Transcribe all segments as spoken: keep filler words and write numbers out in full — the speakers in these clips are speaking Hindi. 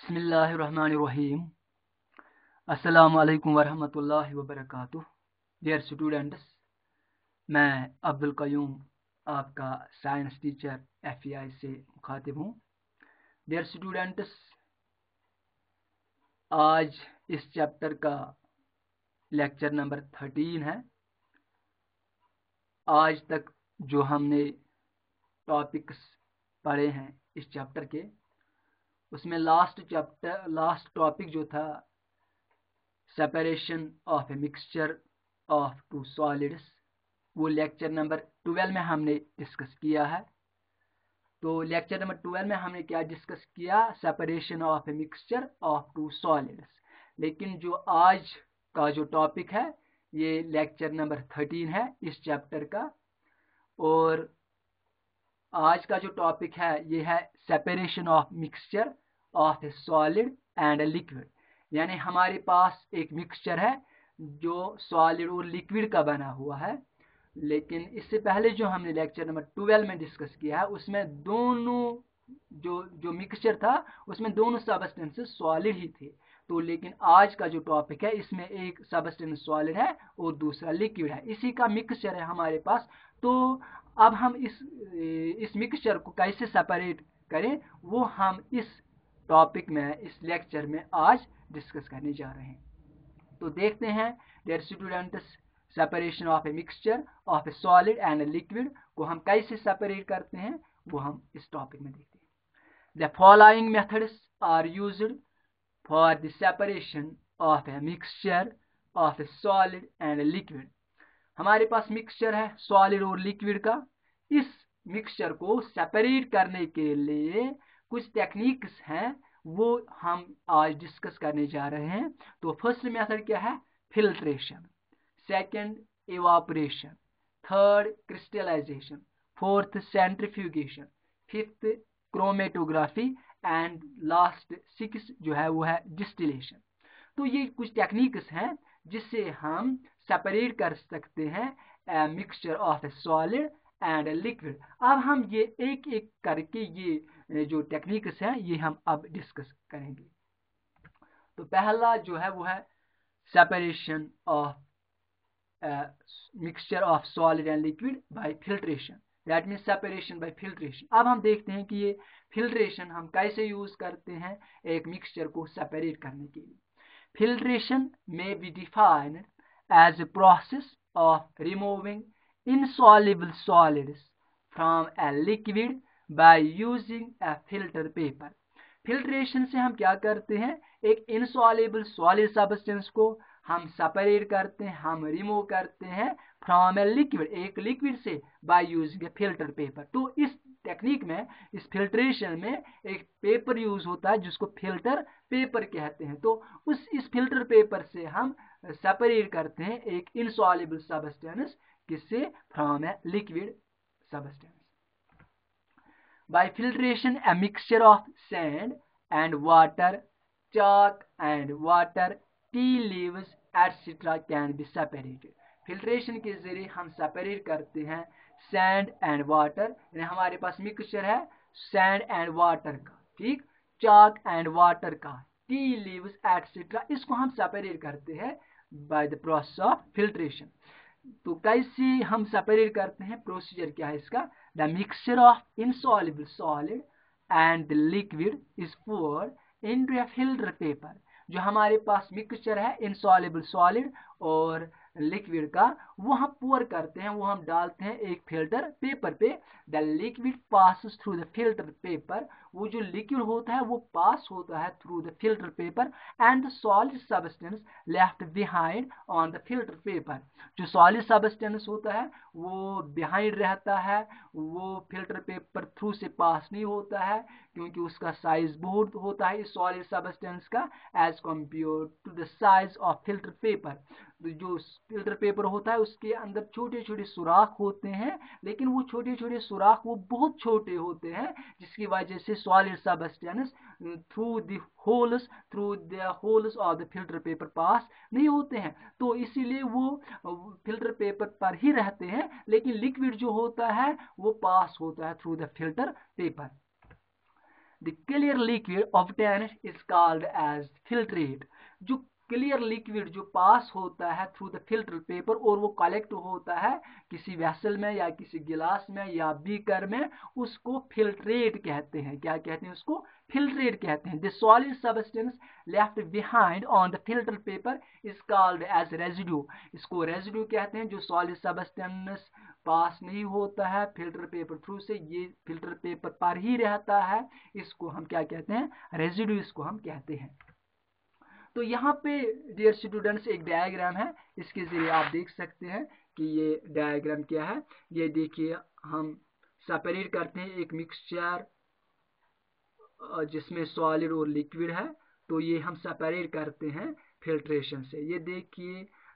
बिस्मिल्लाहिर्रहमानिर्रहीम। अस्सलामु अलैकुम वरहमतुल्लाहि वबरकातुह। डियर स्टूडेंट्स, मैं अब्दुल कयूम आपका science teacher F E I से मुखातिब हूँ। डियर स्टूडेंट्स, आज इस चैप्टर का लेक्चर नंबर थर्टीन है। आज तक जो हमने टॉपिक्स पढ़े हैं इस चैप्टर के, उसमें लास्ट चैप्टर लास्ट टॉपिक जो था separation of a mixture of two solids, वो लेक्चर नंबर ट्वेल्व में हमने डिस्कस किया है। तो लेक्चर नंबर ट्वेल्व में हमने क्या डिस्कस किया? Separation of a mixture of two solids. लेकिन जो आज का जो टॉपिक है ये लेक्चर नंबर थर्टीन है इस चैप्टर का, और आज का जो टॉपिक है ये है separation of mixture of a solid and a liquid. यानी हमारे पास एक मिक्सचर है जो सॉलिड और लिक्विड का बना हुआ है। लेकिन इससे पहले जो हमने लेक्चर नंबर ट्वेल्व में डिस्कस किया है उसमें दोनों जो जो मिक्सचर था उसमें दोनों सबस्टेंसेस सॉलिड ही थे। तो लेकिन आज का जो टॉपिक है इसमें एक सबस्टेंस सॉलिड है और दूसरा लिक्विड है, इसी का मिक्सचर है हमारे पास। तो अब हम इस इस मिक्सचर को कैसे सेपरेट करें वो हम इस टॉपिक में, इस लेक्चर में आज डिस्कस करने जा रहे हैं। तो देखते हैं dear students, separation of a mixture of a solid and a liquid को हम कैसे सेपरेट करते हैं वो हम इस टॉपिक में देखते हैं। The following methods are used for the separation of a mixture of a solid and a liquid. हमारे पास मिक्सचर है सॉलिड और लिक्विड का। इस मिक्सचर को सेपरेट करने के लिए कुछ टेक्निक्स हैं, वो हम आज डिस्कस करने जा रहे हैं। तो फर्स्ट मेथड क्या है? Filtration. Second, evaporation. Third, crystallization. Fourth, centrifugation. Fifth, chromatography. And last six जो है वो है डिस्टिलेशन। तो ये कुछ टेक्निक्स हैं जिससे हम सेपरेट कर सकते हैं mixture of a solid and a liquid. अब हम ये एक एक करके ये जो टेक्निक्स हैं ये हम अब डिस्कस करेंगे। तो पहला जो है वो है separation of mixture of solid and liquid by filtration. That means separation by filtration. अब हम देखते हैं कि ये फिल्ट्रेशन हम कैसे यूज करते हैं एक मिक्सचर को सेपरेट करने के लिए। Filtration may be defined as a process of removing insoluble solids from a liquid by using a filter paper. Filtration से हम क्या करते हैं? एक insoluble solid substance को हम सेपरेट करते हैं, हम रिमूव करते हैं फ्रॉम ए लिक्विड, एक लिक्विड से, by using a filter paper. तो इस टेक्निक में, इस फिल्ट्रेशन में एक पेपर यूज होता है जिसको फिल्टर पेपर कहते हैं। तो उस इस फिल्टर पेपर से हम सेपरेट करते हैं एक इनसॉल्युबल सबस्टेंस, किससे? From a liquid substance. By filtration a mixture of sand and water, chalk and water, tea leaves etcetera can be separated. Filtration के जरिए हम सेपरेट करते हैं सैंड एंड वाटर, यानी हमारे पास मिक्सचर है सैंड एंड वाटर का, ठीक, चाक एंड वाटर का, टी लीव्स एटसेट्रा, इसको हम सेपरेट करते हैं by the process of filtration. तो कैसे हम सेपरेट करते हैं? प्रोसीजर क्या है इसका? The mixture of insoluble solid and the liquid is poured into a filter paper. जो हमारे पास मिक्सचर है इनसॉल्युबल सॉलिड और लिक्विड का, वो हम पोर करते हैं, वो हम डालते हैं एक फिल्टर पेपर पे। The liquid passes through the filter paper, वो जो लिक्विड होता है वो पास होता है through the filter paper, and the solid substance left behind on the filter paper. जो सॉलिड सब्सटेंस होता है वो बिहाइंड रहता है, वो फिल्टर पेपर थ्रू से पास नहीं होता है, क्योंकि उसका साइज बहुत होता है इस सॉलिड सब्सटेंस का as compare to the size of filter paper. जो फिल्टर पेपर होता है उसके अंदर छोटे छोटे सुराख होते हैं, लेकिन वो छोटे छोटे सुराख वो बहुत छोटे होते हैं, जिसकी वजह से solid substance through the holes through the holes of the filter paper pass नहीं होते हैं। तो इसीलिए वो फिल्टर पेपर पर ही रहते हैं, लेकिन लिक्विड जो होता है वो पास होता है through the filter paper. The clear liquid obtained is called as filtrate. जो क्लियर लिक्विड जो पास होता है थ्रू द फिल्टर पेपर और वो कलेक्ट होता है किसी वेसल में या किसी गिलास में या बीकर में, उसको फिल्ट्रेट कहते हैं। क्या कहते हैं उसको? फिल्ट्रेट कहते हैं। The solid substance left behind on the filter paper is called as residue. इसको रेजिड्यू कहते हैं। जो सॉलिड सब्सटेंस पास नहीं होता है फिल्टर पेपर थ्रू से, ये फिल्टर पेपर पर ही रहता है, इसको हम क्या कहते हैं? रेजिड्यू इसको हम कहते हैं। तो यहाँ पे डियर स्टूडेंट्स एक डायग्राम है, इसके जरिए आप देख सकते हैं कि ये डायग्राम क्या है। ये देखिए हम सेपरेट करते हैं एक मिक्सचर जिसमें सॉलिड और लिक्विड है, तो ये हम सेपरेट करते हैं फिल्ट्रेशन से। ये देखिए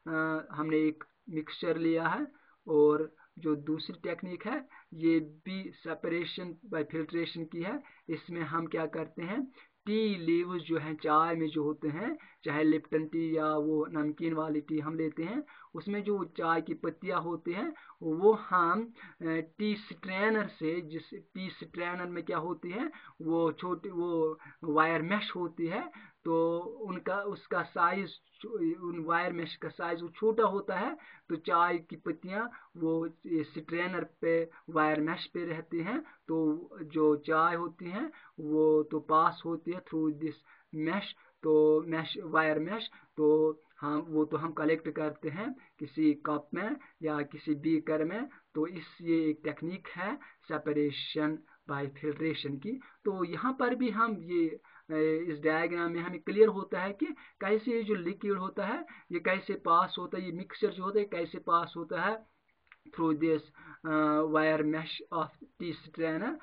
हमने एक मिक्सचर लिया है और जो दूसरी टेक्निक है ये भी सेपरेशन बाय फिल्ट्रेशन की है। इसमें हम क्या करते हैं, टी लीव्स जो हैं चाय में जो होते हैं, चाहे लिप्टन टी या वो नमकीन वाली टी हम लेते हैं, उसमें जो चाय की पत्तियां होती हैं वो हम टी स्ट्रेनर से, जिस टी स्ट्रेनर में क्या होती है वो छोटी वो वायर मैश होती है, तो उनका उसका साइज, उन वायर मैश का साइज वो छोटा होता है, तो चाय की पत्तियां वो स्ट्रेनर पे वायर मैश पे रहती हैं, तो जो चाय होती हैं वो तो पास होती है थ्रू दिस मैश, तो मैश वायर मैश, तो हम वो तो हम कलेक्ट करते हैं किसी कप में या किसी बीकर में। तो इस ये एक टेक्निक है सेपरेशन बाय फिल्ट्रेशन की। तो यहाँ पर भी हम ये इस डायग्राम में हमें क्लियर होता है कि कैसे ये जो लिक्विड होता है ये कैसे पास होता है, ये मिक्सचर जो होता है कैसे पास होता है through this wire mesh of tea strainer,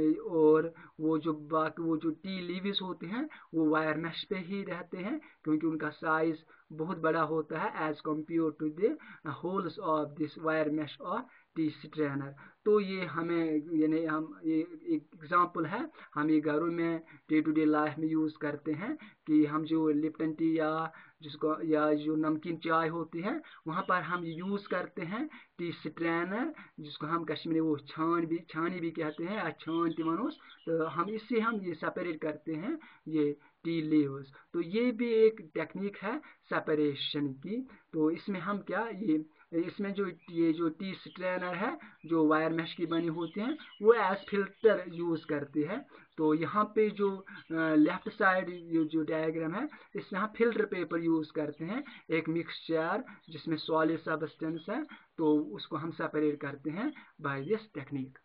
और वो जो बाकी वो जो टी लीव्स होते हैं वो वायर मैश पे ही रहते हैं क्योंकि उनका साइज बहुत बड़ा होता है as compare to the holes of this wire mesh of tea strainer. तो ये हमें यानी हम ये एक एग्जांपल है, हम ये घरों में डे टू डे लाइफ में यूज़ करते हैं कि हम जो लिप्टन टी या जिसको या जो नमकीन चाय होती है वहाँ पर हम यूज़ करते हैं टी स्ट्रेनर, जिसको हम कश्मीरी वो छान भी छानी भी कहते हैं या छान तिमनोस, तो हम इससे हम ये सेपरेट करते हैं ये टी लीव्स। तो ये भी एक टेक्निक है सेपरेशन की। तो इसमें हम क्या ये इसमें जो ये जो टी स्ट्रेनर है जो वायर मैश की बनी होती है वो एज फिल्टर यूज करती है। तो यहाँ पे जो लेफ्ट साइड ये जो डायग्राम है इसमें हम फिल्टर पेपर यूज करते हैं, एक मिक्सचर जिसमें सॉलिड सब्सटेंस है, तो उसको हम सेपरेट करते हैं बाय दिस टेक्निक।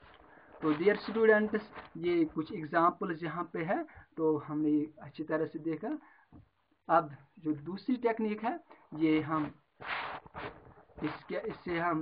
तो डियर स्टूडेंट्स ये कुछ एग्जांपल्स यहाँ पे है, तो हमने अच्छी तरह से देखा। अब जो दूसरी टेक्निक है ये हम इसके इससे हम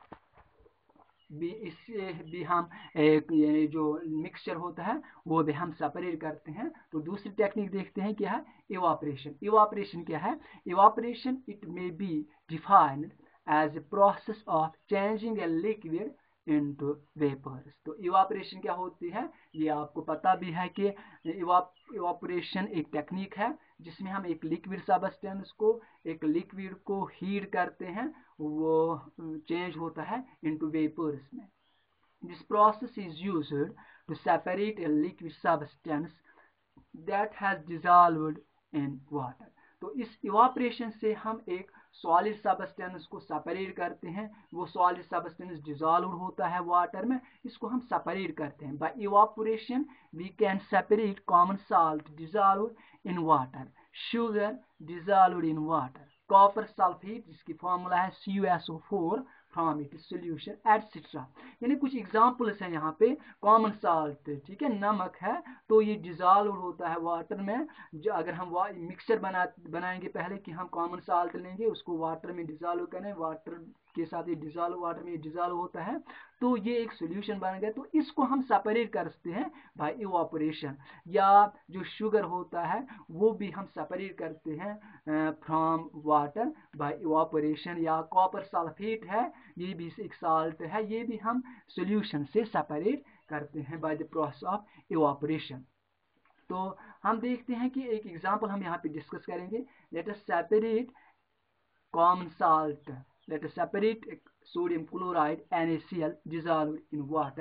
भी इससे भी हम एक ये जो मिक्सचर होता है वो भी हम सेपरेट करते हैं। तो दूसरी टेक्निक देखते हैं क्या है, इवापोरेशन। इवापोरेशन क्या है? Evaporation it may be defined as a process of changing a liquid into vapours. तो इवापोरेशन क्या होती है ये आपको पता भी है कि इवापोरेशन एक टेक्निक है जिसमें हम एक लिक्विड सब्सटेंस को एक लिक्विड को हीट करते हैं, वो चेंज होता है इनटू वेपर्स में। This process is used to separate a liquid substance that has dissolved in water. तो इस इवापोरेशन से हम एक सॉलिड सब्सटेंस को सेपरेट करते हैं, वो सॉलिड सब्सटेंस डिसॉल्व होता है वाटर में, इसको हम सेपरेट करते हैं। By evaporation we can separate common salt dissolve in water, sugar dissolve in water, copper sulphate जिसकी फॉर्मूला है C U S O four from it solution etcetera. यानी कुछ एग्जांपल्स हैं यहाँ पे। कॉमन साल्ट, ठीक है, नमक है, तो ये डिसॉल्व होता है वाटर में। जो अगर हम मिक्सचर बना बनाएंगे पहले कि हम कॉमन साल्ट लेंगे उसको वाटर में डिसॉल्व करें, वाटर के साथ ये डिसॉल्व वाटर में डिसॉल्व होता है, तो ये एक सोल्यूशन बन गया। तो इसको हम सेपरेट करते हैं बाय इवापोरेशन। या जो शुगर होता है वो भी हम सेपरेट करते हैं फ्रॉम वाटर बाय इवापोरेशन। या कॉपर सल्फेट है, ये भी एक साल्ट है, ये भी हम सोल्यूशन से सेपरेट करते हैं by the process of evaporation. तो हम देखते हैं कि एक एग्जांपल हम यहाँ पे डिस्कस करेंगे। Let us separate common salt, let us separate sodium chloride NaCl dissolved in water।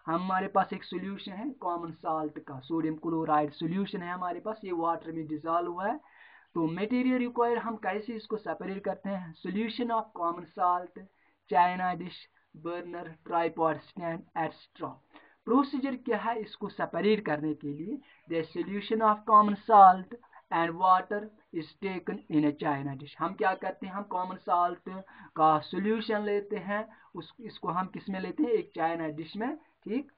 हमारे पास एक सोल्यूशन है कॉमन साल्ट का, सोडियम क्लोराइड सोल्यूशन है हमारे पास, ये वाटर में डिजॉल्व हुआ है। तो मटेरियल रिक्वायर्ड हम कैसे इसको सेपरेट करते हैं, solution of common salt, china dish, burner, tripod stand etcetera. Procedure क्या है इसको सेपरेट करने के लिए, the solution of common salt and water is taken in a china dish. हम क्या करते हैं, हम कॉमन साल्ट का सोल्यूशन लेते हैं, उस इसको हम किस में लेते हैं, एक चाइना डिश में, ठीक।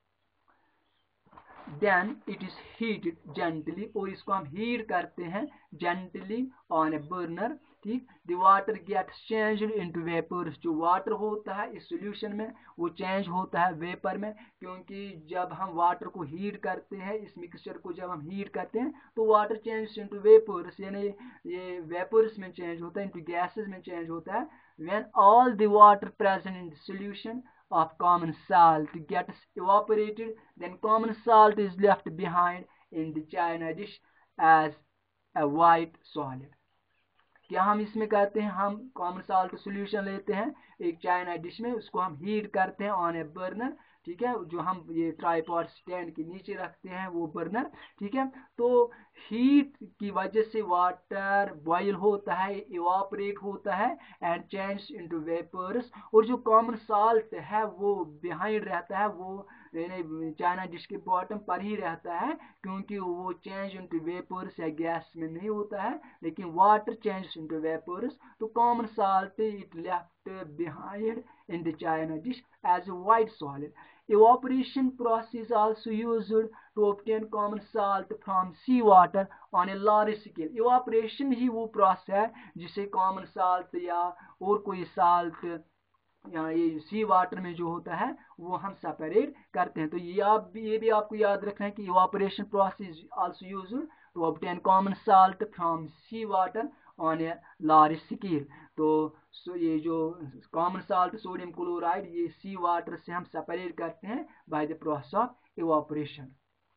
Then it is heated gently, और इसको हम हीट करते हैं जेंटली ऑन ए बर्नर, ठीक। The water gets changed into vapours, जो वाटर होता है इस सॉल्यूशन में वो चेंज होता है वेपर में, क्योंकि जब हम वाटर को हीट करते हैं, इस मिक्सचर को जब हम हीट करते हैं तो वाटर चेंज इनटू वेपर्स, यानी ये वेपर्स में चेंज होता है, इनटू गैसेस में चेंज होता है। When all the water present in the solution of common salt gets evaporated, then common salt is left behind in the china dish as a white solid। क्या हम इसमें करते हैं, हम कॉमन साल्ट सोल्यूशन लेते हैं एक चाइना डिश में, उसको हम हीट करते हैं ऑन ए बर्नर, ठीक है, जो हम ये ट्राइपॉड स्टैंड के नीचे रखते हैं वो बर्नर, ठीक है। तो हीट की वजह से वाटर बॉयल होता है, इवापोरेट होता है एंड चेंज इनटू वेपर्स, और जो कॉमन साल्ट है वो बिहाइंड रहता है, वो चाइना डिश के बॉटम पर ही रहता है, क्योंकि वो चेंज इनटू वेपर्स या गैस में नहीं होता है, लेकिन वाटर चेंज इनटू वेपर्स। तो common salt it left behind in the china dish as a white solid. Evaporation process is also used to obtain common salt from sea water on a large scale. Evaporation ही वो process है जिसे common salt या और कोई salt या ये सी वाटर में जो होता है वो हम सेपरेट करते हैं। तो ये आप भी ये भी आपको याद रखना है कि evaporation process also used to obtain common salt from sea water on a large scale. तो सो ये जो कॉमन साल्ट सोडियम क्लोराइड ये सी वाटर से हम सेपरेट करते हैं by the process of evaporation.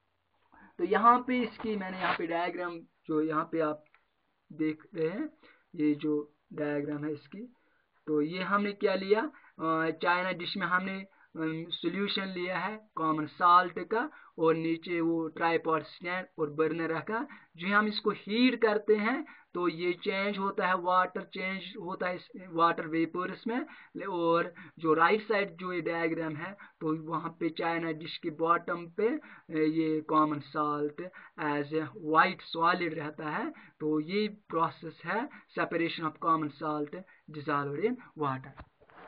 तो यहाँ पे इसकी मैंने यहाँ पे डायग्राम जो यहाँ पे आप देख रहे हैं, ये जो डायग्राम है इसकी, तो ये हमने क्या लिया, चाइना डिश में हमने सॉल्यूशन लिया है कॉमन साल्ट का, और नीचे वो ट्राइपॉड स्टैंड और बर्नर रखा। जो हम इसको हीट करते हैं तो ये चेंज होता है, वाटर चेंज होता है वाटर वेपर्स में, और जो राइट साइड जो ये डायग्राम है तो वहाँ पे चाइना डिश के बॉटम पे ये common salt as a white solid रहता है। तो ये प्रोसेस है separation of common salt dissolved in water.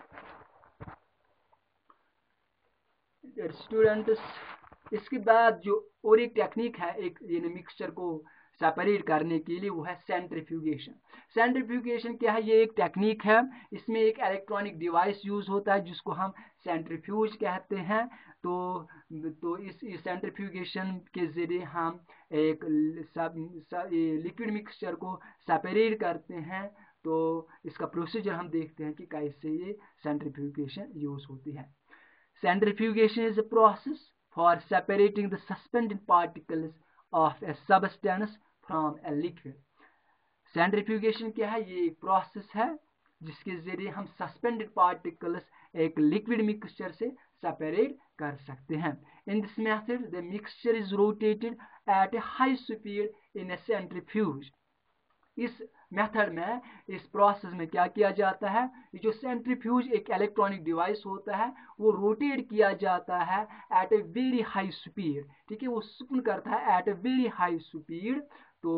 Students, इसके बाद जो और एक टेक्निक है एक ये मिक्सचर को सेपरेट करने के लिए, वो है सेंट्रीफ्यूगेशन। सेंट्रीफ्यूगेशन क्या है, ये एक टेक्निक है, इसमें एक इलेक्ट्रॉनिक डिवाइस यूज होता है जिसको हम सेंट्रीफ्यूज कहते हैं। तो तो इस, इस सेंट्रीफ्यूगेशन के जरिए हम एक लिक्विड मिक्सचर को सेपरेट करते हैं। तो इसका प्रोसीजर हम देखते हैं कि कैसे ये सेंट्रीफ्यूगेशन यूज होती है। Centrifugation is a process for separating the suspended particles of a substance from a liquid. Centrifugation क्या है, ये एक प्रोसेस है जिसके जरिए हम सस्पेंडेड पार्टिकल्स एक लिक्विड मिक्सचर से सेपरेट कर सकते हैं। In this method, the mixture is rotated at a high speed in a centrifuge. इस मेथड में, इस प्रोसेस में क्या किया जाता है, ये जो सेंट्रीफ्यूज एक इलेक्ट्रॉनिक डिवाइस होता है वो रोटेट किया जाता है at a very high speed, ठीक है, वो स्पिन करता है at a very high speed. तो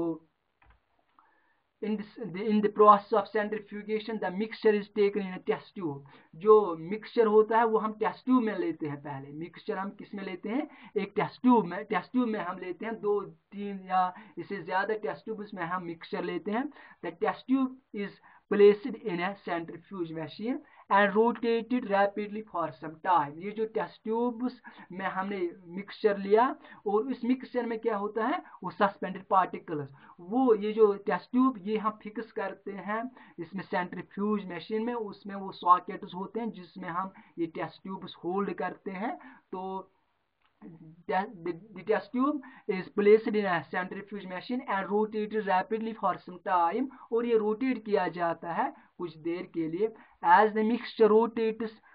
in this in the process of centrifugation the mixture is taken in a test tube। जो मिक्सचर होता है वो हम टेस्ट ट्यूब में लेते हैं। पहले मिक्सचर हम किस में लेते हैं, एक टेस्ट ट्यूब में, टेस्ट ट्यूब में हम लेते हैं, दो तीन या इससे ज्यादा टेस्ट ट्यूब में हम मिक्सचर लेते हैं। The test tube is placed in a centrifuge machine and rotated rapidly for some time। ये जो टेस्ट ट्यूब्स में हमने मिक्सचर लिया और इस मिक्सचर में क्या होता है, वो सस्पेंडेड पार्टिकल्स, वो ये जो टेस्ट ट्यूब ये हम फिक्स करते हैं इसमें सेंट्रीफ्यूज मशीन में, उसमें वो सॉकेट्स होते हैं जिसमें हम ये टेस्ट ट्यूब्स होल्ड करते हैं। तो The, the, the test tube is placed in a centrifuge machine and rotated rapidly for some time। और ये रोटेट किया जाता है कुछ देर के लिए। As the mixture rotates,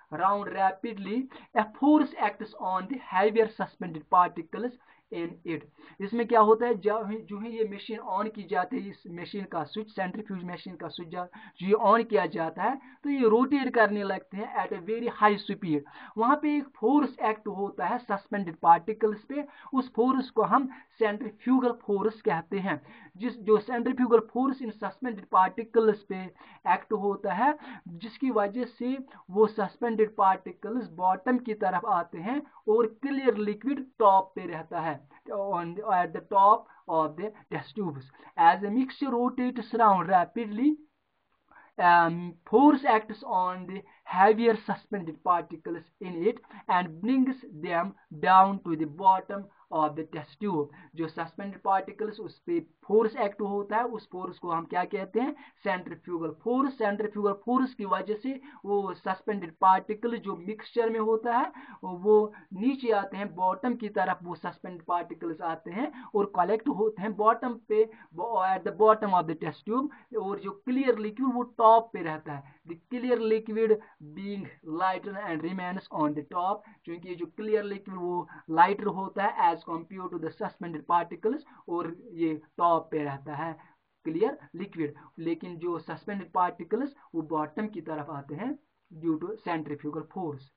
round rapidly, a force acts on the heavier suspended particles in it. इसमें क्या होता है, जो ही ये मशीन ऑन की जाती है, इस मशीन का स्विच, सेंट्रीफ्यूज मशीन का स्विच जो ये ऑन किया जाता है तो ये रोटेट करने लगते हैं at a very high speed. वहां पे एक फोर्स एक्ट होता है सस्पेंडेड पार्टिकल्स पे, उस फोर्स को हम सेंट्रीफ्यूगल फोर्स कहते हैं। जिस जो सेंट्रीफ्यूगल फोर्स इन सस्पेंडेड पार्टिकल्स पे एक्ट होता है, जिसकी वजह से वो सस्पेंडेड पार्टिकल्स बॉटम की तरफ आते हैं और क्लियर लिक्विड टॉप पे रहता है, on at the top of the test tubes. As the mixture rotates around rapidly, um, force acts on the heavier suspended particles in it and brings them down to the bottom of the test tube. जो सस्पेंडेड पार्टिकल्स उस पर फोर्स एक्ट होता है, उस फोर्स को हम क्या कहते हैं, सेंट्रीफ्यूगल फोर्स। सेंट्रीफ्यूगल फोर्स की वजह से वो सस्पेंडेड पार्टिकल जो मिक्सचर में होता है वो नीचे आते हैं, बॉटम की तरफ वो सस्पेंडेड पार्टिकल्स आते हैं और कलेक्ट होते हैं बॉटम पे, at the bottom of the test tube. और जो क्लियर लिक्विड वो टॉप पे रहता है, the clear liquid being lighter and remains on the top. क्योंकि जो क्लियर लिक्विड वो लाइटर होता है as compare to the suspended particles, और ये टॉप पे रहता है क्लियर लिक्विड। लेकिन जो सस्पेंडेड पार्टिकल्स वो बॉटम की तरफ आते हैं ड्यू टू सेंट्रीफ्यूगल फोर्स।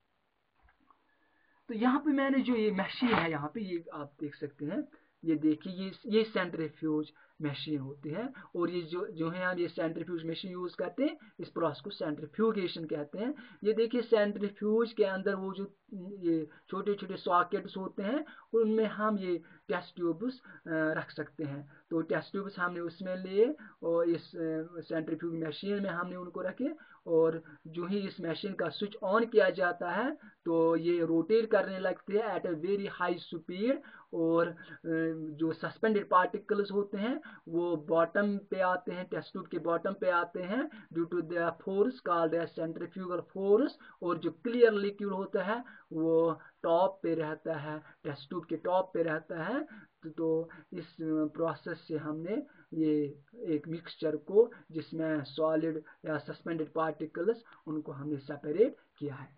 तो यहाँ पे मैंने जो ये मशीन है, यहाँ पे ये आप देख सकते हैं, ये देखिए ये ये सेंट्रीफ्यूज मशीन होती है। और ये जो जो है हम ये सेंट्रीफ्यूज मशीन यूज करते हैं, इस प्रोसेस को सेंट्रीफ्यूगेशन कहते हैं। ये देखिए सेंट्रीफ्यूज के अंदर वो जो ये छोटे छोटे सॉकेट्स होते हैं, उनमें हम ये टेस्ट ट्यूब्स रख सकते हैं। तो टेस्ट ट्यूब्स हमने उसमें लिए और इस सेंट्रीफ्यूज मशीन में हमने उनको रखे, और जो ही इस मशीन का स्विच ऑन किया जाता है तो ये रोटेट करने लगती है at a very high speed. और जो सस्पेंडेड पार्टिकल्स होते हैं वो बॉटम पे आते हैं, टेस्ट ट्यूब के बॉटम पे आते हैं due to the force called as centrifugal force. और जो क्लियर लिक्विड होता है वो टॉप पे रहता है, टेस्ट ट्यूब के टॉप पे रहता है। तो, तो इस प्रोसेस से हमने ये एक मिक्सचर को जिसमें सॉलिड या सस्पेंडेड पार्टिकल्स उनको हमने सेपरेट किया है।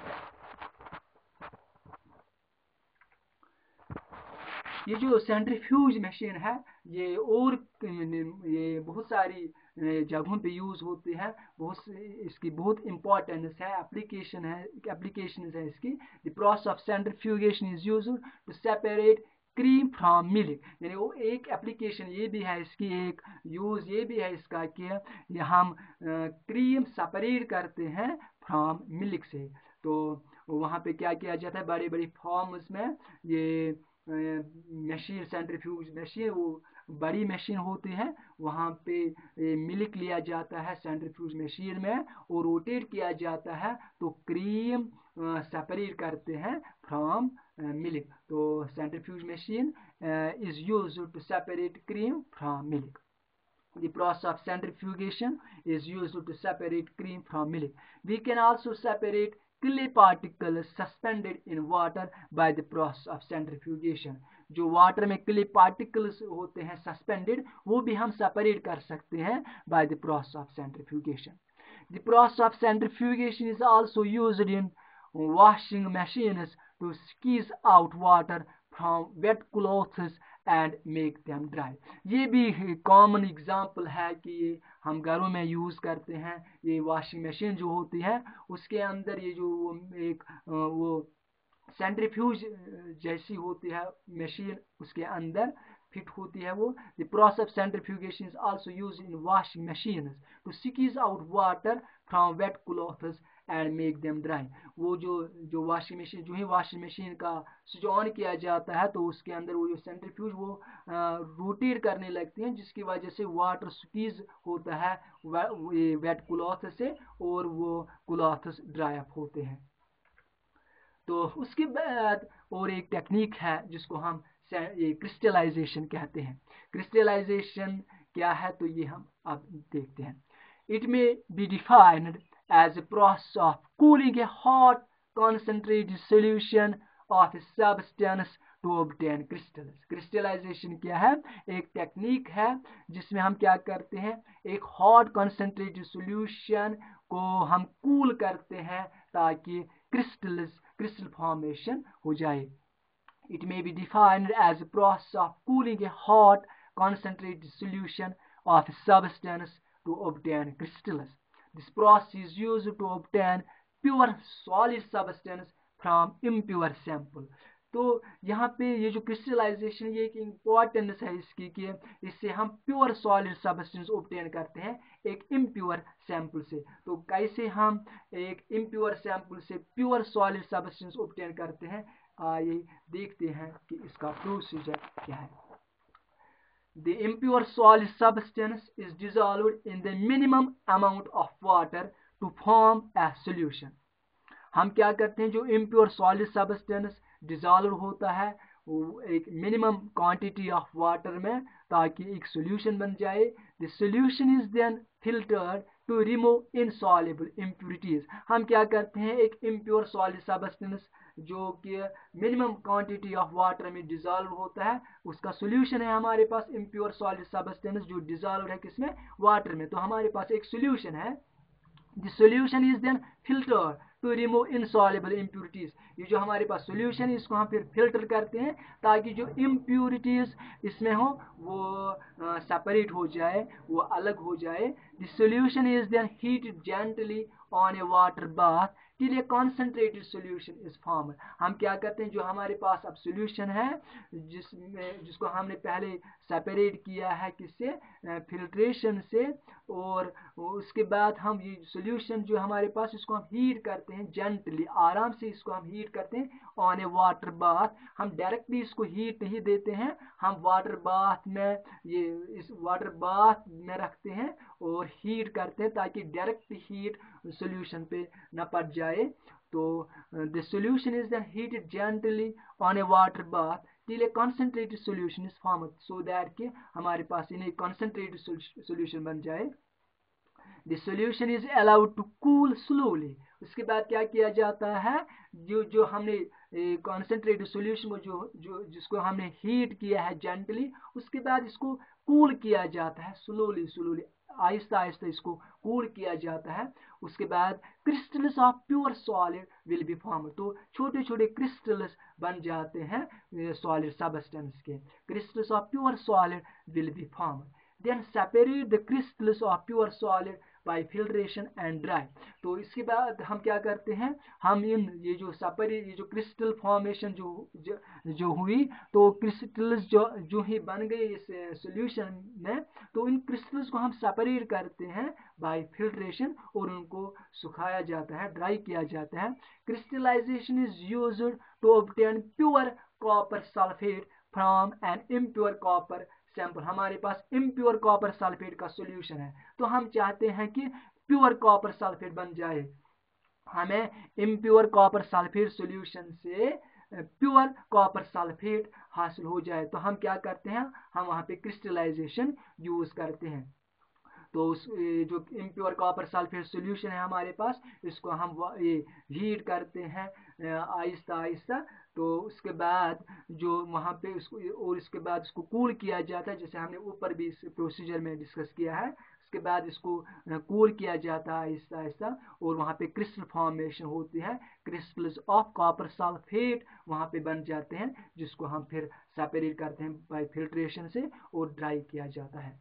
ये जो सेंट्रीफ्यूज मशीन है ये और ये बहुत सारी जगहों पे यूज होती है, बहुत इसकी बहुत इंपॉर्टेंस है, एप्लीकेशन है एप्लीकेशन है इसकी। The process of centrifugation is used to separate cream from milk. यानी वो एक एप्लीकेशन ये भी है इसकी, एक यूज ये भी है इसका कि हम क्रीम सेपरेट करते हैं फ्रॉम मिल्क से। तो वहाँ पे क्या किया जाता है, बड़ी बड़ी फॉर्म्स में ये मशीन, सेंट्रीफ्यूज मशीन वो बड़ी मशीन होती है, वहाँ पे मिल्क लिया जाता है सेंट्रीफ्यूज मशीन में और रोटेट किया जाता है तो क्रीम सेपरेट करते हैं फ्रॉम मिल्क। तो centrifuge machine is used to separate cream from milk. The process of centrifugation is used to separate cream from milk. We can also separate clay particles suspended in water by the process of centrifugation. जो वाटर में क्ले पार्टिकल्स होते हैं सस्पेंडेड, वो भी हम सेपरेट कर सकते हैं by the process of centrifugation. The process of centrifugation is also used in washing machines to squeeze out water from wet clothes and make them dry. ये भी कॉमन एग्जाम्पल है कि ये हम घरों में यूज़ करते हैं। ये वॉशिंग मशीन जो होती है उसके अंदर ये जो एक वो सेंट्रीफ्यूज जैसी होती है मशीन, उसके अंदर फिट होती है वो। The process of centrifugation is also used in washing machines to squeeze out water from wet clothes and make them dry. वो जो जो वॉशिंग मशीन जो ही वॉशिंग मशीन का स्विच ऑन किया जाता है तो उसके अंदर वो जो सेंट्रीफ्यूज वो रोटेट करने लगती हैं, जिसकी वजह से वाटर स्क्वीज होता है वे, वेट क्लॉथ से और वो क्लॉथ्स ड्राई अप होते हैं। तो उसके बाद और एक टेक्निक है जिसको हम ये क्रिस्टलाइजेशन कहते हैं। क्रिस्टलाइजेशन क्या है तो ये हम अब देखते हैं। It may be defined as a process of cooling a hot concentrated solution of a substance to obtain crystals. Crystallization क्या है, एक टेक्निक है जिसमें हम क्या करते हैं, एक hot concentrated solution को हम कूल करते हैं ताकि क्रिस्टल्स क्रिस्टल फॉर्मेशन हो जाए. It may be defined as a process of cooling a hot concentrated solution of a substance to obtain crystals. This process is used to obtain pure solid substance from impure sample. तो यहाँ पे ये जो क्रिस्टलाइजेशन ये एक इम्पॉर्टेंस है इसकी कि इससे हम प्योर सॉलिड सब्सटेंस ऑब्टेन करते हैं एक इम्प्योर सैंपल से. तो कैसे हम एक इम्प्योर सैंपल से प्योर सॉलिड सब्सटेंस ऑब्टेन करते हैं, आइए देखते हैं कि इसका प्रोसीजर क्या है. The impure solid substance is dissolved in the minimum amount of water to form a solution. हम क्या करते हैं, जो impure solid substance dissolved होता है वो एक मिनिमम क्वांटिटी ऑफ वाटर में ताकि एक सोल्यूशन बन जाए. The solution is then filtered to remove insoluble impurities. हम क्या करते हैं, एक impure solid substance जो कि मिनिमम क्वांटिटी ऑफ वाटर में डिजॉल्व होता है उसका सोल्यूशन है हमारे पास इम्प्योर सॉलिड सब्सटेंस जो डिजॉल्व है किसमें, वाटर में. तो हमारे पास एक सोल्यूशन है. The solution is then filter to remove insoluble impurities. ये जो हमारे पास सोल्यूशन है इसको हम फिर फिल्टर करते हैं ताकि जो इम्प्यूरिटीज इसमें हो वो सेपरेट uh, हो जाए, वो अलग हो जाए. The solution is then heated gently on a water bath till a concentrated solution is formed. हम क्या करते हैं, जो हमारे पास अब सोल्यूशन है जिसमें जिसको हमने पहले सेपरेट किया है किससे, फिल्ट्रेशन से, और उसके बाद हम ये सोल्यूशन जो हमारे पास इसको हम हीट करते हैं जेंटली, आराम से इसको हम हीट करते हैं ऑन ए वाटर बाथ. हम डायरेक्टली इसको हीट नहीं देते हैं, हम वाटर बाथ में ये इस वाटर बाथ में रखते हैं और हीट करते हैं ताकि डायरेक्ट हीट सोल्यूशन पे न पड़ जाए. तो the solution is then heated gently on a water bath till a concentrated solution is formed, so that कि हमारे पास इन्हें concentrated solution बन जाए. The solution is allowed to cool slowly. उसके बाद क्या किया जाता है, जो जो हमने concentrated solution को जो जो जिसको हमने हीट किया है जेंटली, उसके बाद इसको कूल किया जाता है स्लोली स्लोली आहिस्ता आहिस्ता इसको कूल किया जाता है. उसके बाद crystals of pure solid will be form. तो छोटे छोटे क्रिस्टल्स बन जाते हैं सॉलिड सब्सटेंस के. Crystals of pure solid will be form. Then separate the crystals of pure solid by filtration and dry. तो इसके बाद हम क्या करते हैं, हम इन ये जो सेपरेट ये जो क्रिस्टल फॉर्मेशन जो जो, जो हुई, तो क्रिस्टल्स जो जो ही बन गए इस सॉल्यूशन में, तो इन क्रिस्टल्स को हम सेपरेट करते हैं बाय फिल्ट्रेशन और उनको सुखाया जाता है, ड्राई किया जाता है. Crystallization is used to obtain pure copper sulphate from an impure copper sample. हमारे पास इम्प्योर कॉपर सल्फेट का सॉल्यूशन है, तो हम चाहते हैं कि प्योर कॉपर सल्फेट बन जाए. हमें इम्प्योर कॉपर सल्फेट सॉल्यूशन से प्योर कॉपर सल्फेट हासिल हो जाए, तो हम क्या करते हैं, हम वहां पे क्रिस्टलाइजेशन यूज करते हैं. तो उस जो इम्प्योर कॉपर सल्फेट सॉल्यूशन है हमारे पास, इसको हम ये हीट करते हैं आहिस्ता आहिस्ता. तो उसके बाद जो वहाँ पे उसको और इसके बाद इसको कूल किया जाता है, जैसे हमने ऊपर भी इस प्रोसीजर में डिस्कस किया है. उसके बाद इसको कूल किया जाता है आहिस्ता आहिस्ता और वहाँ पे क्रिस्टल फॉर्मेशन होती है. क्रिस्टल्स ऑफ कॉपर सल्फेट वहाँ पे बन जाते हैं, जिसको हम फिर सेपरेट करते हैं बाय फिल्ट्रेशन से और ड्राई किया जाता है.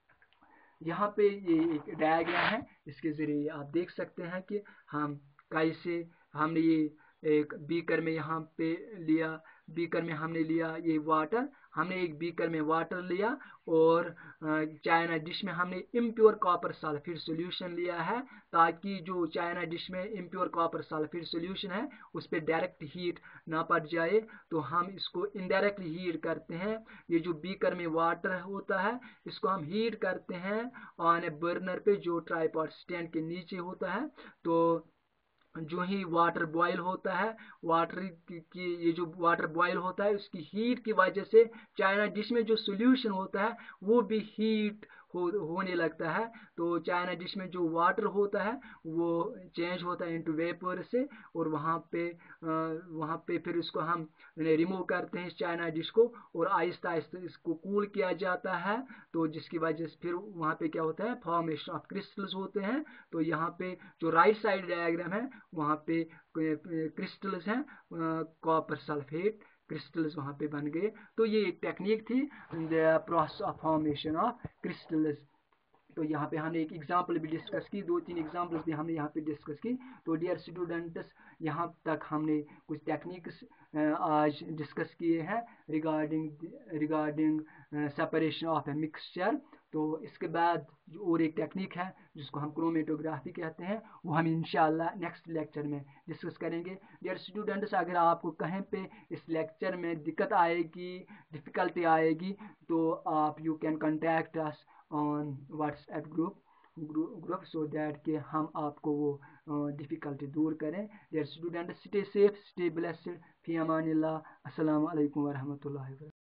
यहाँ पे ये एक डायग्राम है, इसके जरिए आप देख सकते हैं कि हम कैसे हमने ये एक बीकर में यहाँ पे लिया, बीकर में हमने लिया ये वाटर, हमने एक बीकर में वाटर लिया और चाइना डिश में हमने इम्प्योर कॉपर सल्फेट सॉल्यूशन लिया है, ताकि जो चाइना डिश में इम्प्योर कॉपर सल्फेट सॉल्यूशन है उस पर डायरेक्ट हीट ना पड़ जाए, तो हम इसको इनडायरेक्टली हीट करते हैं. ये जो बीकर में वाटर होता है इसको हम हीट करते हैं ऑन ए बर्नर पे जो ट्राइपॉड स्टैंड के नीचे होता है. तो जो ही वाटर बॉयल होता है, वाटर की, की ये जो वाटर बॉयल होता है उसकी हीट की वजह से चाइना डिश में जो सॉल्यूशन होता है वो भी हीट हो होने लगता है। तो चाइना डिश में जो वाटर होता है वो चेंज होता है इनटू वेपर से, और वहाँ पे वहाँ पे फिर इसको हम रिमूव करते हैं इस चाइना डिश को, और आहिस्ता आहिस्ता इसको कूल किया जाता है। तो जिसकी वजह से फिर वहाँ पे क्या होता है, फॉर्मेशन ऑफ क्रिस्टल्स होते हैं। तो यहाँ पे जो राइट साइड डायग्राम है वहाँ पे क्रिस्टल्स हैं, कॉपर सल्फेट क्रिस्टल्स वहाँ पे बन गए। तो ये एक टेक्निक थी, the process of formation of crystals. तो यहाँ पे हमने एक एग्जाम्पल भी डिस्कस की, दो तीन एग्जाम्पल्स भी हमने यहाँ पे डिस्कस की। तो डियर स्टूडेंट्स, यहाँ तक हमने कुछ टेक्निक्स आज डिस्कस किए हैं regarding regarding separation of a mixture. तो इसके बाद जो और एक टेक्निक है जिसको हम क्रोमेटोग्राफी कहते हैं, वो हम इंशाल्लाह नेक्स्ट लेक्चर में डिस्कस करेंगे। डियर स्टूडेंट्स, अगर आपको कहीं पे इस लेक्चर में दिक्कत आएगी, डिफ़िकल्टी आएगी, तो आप you can contact us on WhatsApp group group so that कि हम आपको वो डिफ़िकल्टी दूर करें। Dear student, stay safe, stay blessed, फी अमानिल्लाह। अस्सलामु अलैकुम वरहमतुल्लाहि वबरकातुहू।